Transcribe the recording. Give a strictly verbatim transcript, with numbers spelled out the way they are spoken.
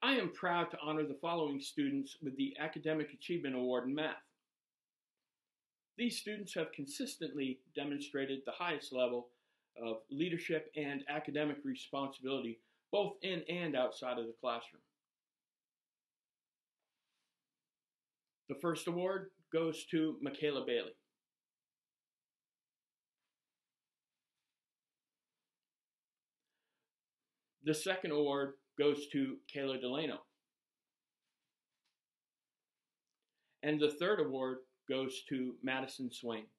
I am proud to honor the following students with the Academic Achievement Award in Math. These students have consistently demonstrated the highest level of leadership and academic responsibility, both in and outside of the classroom. The first award goes to Michaela Bailey. The second award goes to Kayla Delano. And the third award goes to Madison Swain.